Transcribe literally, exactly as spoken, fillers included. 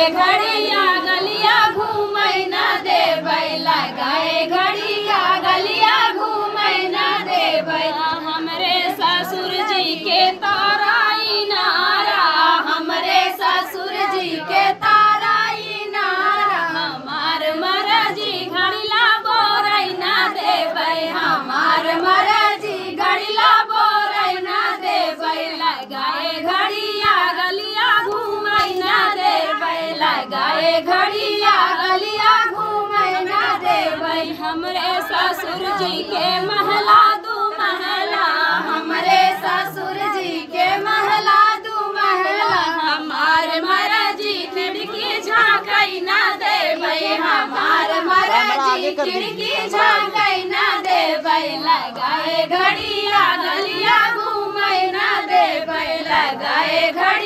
घड़िया गलिया घूमै न देबै, लगाए घड़िया गलिया घूमै न देबै। हमरे ससुर जी के ताराई नारा, हमरे ससुर जी के ताराई नारा। हमार मरजी घड़िला बोरै न देबै, हमार मरजी घड़िला बोरै न देबै। लगाए घड़िया गलिया घूमै न देबै, लगाए घड़िया गलिया घूमै न देबै। हमरे ससुर जी के महला दू महला, हमरे ससुर जी के महला दू महला। हमार मरजी खिड़की झाँकै न देबै, हमार मरजी खिड़की झाँकै न देबै। लगाए घड़िया गलिया घूमै न देबै, लगाए घड़िया